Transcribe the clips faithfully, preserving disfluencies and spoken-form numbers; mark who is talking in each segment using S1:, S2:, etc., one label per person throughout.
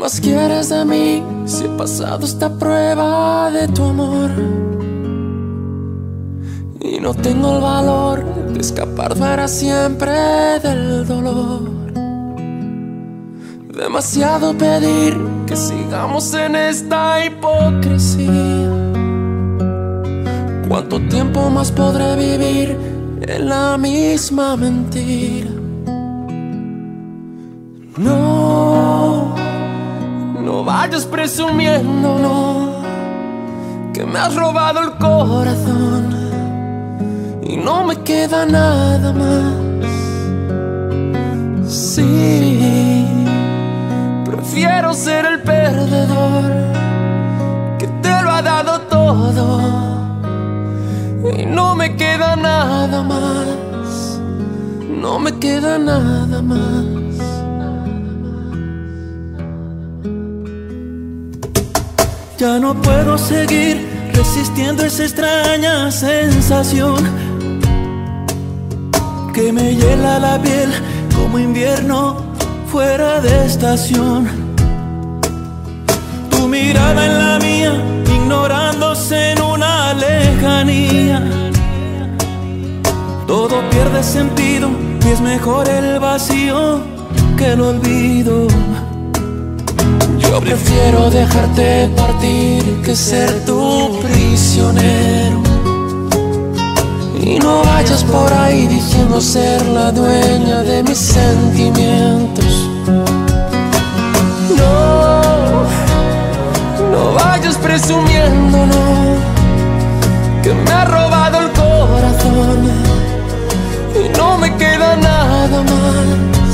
S1: más quieres de mí si he pasado esta prueba de tu amor? Y no tengo el valor de escapar para siempre del dolor. Demasiado pedir que sigamos en esta hipocresía. ¿Cuánto tiempo más podré vivir en la misma mentira? No, no vayas presumiendo, no, que me has robado el corazón y no me queda nada más. Sí, prefiero ser el perdedor que te lo ha dado todo y no me queda nada más. No me queda nada más.
S2: Ya no puedo seguir resistiendo esa extraña sensación que me hiela la piel como invierno fuera de estación. Tu mirada en la mía, ignorándose en una lejanía. Todo pierde sentido y es mejor el vacío que el olvido.
S1: Yo prefiero dejarte partir que ser tu prisionero. Y no vayas por ahí diciendo ser la dueña de mis sentimientos. No, no vayas presumiendo, no, que me ha robado el corazón y no me queda nada más.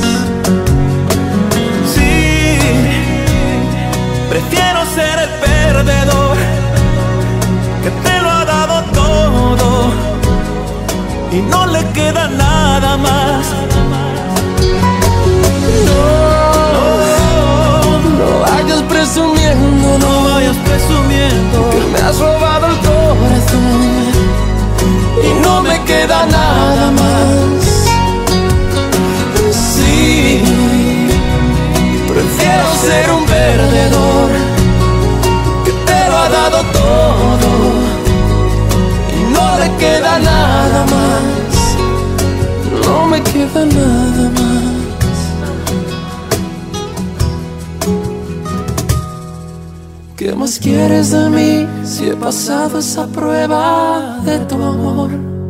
S2: Prefiero ser el perdedor que te lo ha dado todo y no le queda nada más.
S1: No, no vayas presumiendo,
S2: no vayas presumiendo
S1: que me has robado el corazón y no me queda nada más. Sí, prefiero ser un perdedor que te lo ha dado todo y no le queda nada más. No me queda nada más. ¿Qué más quieres de mí si he pasado esa prueba de tu amor?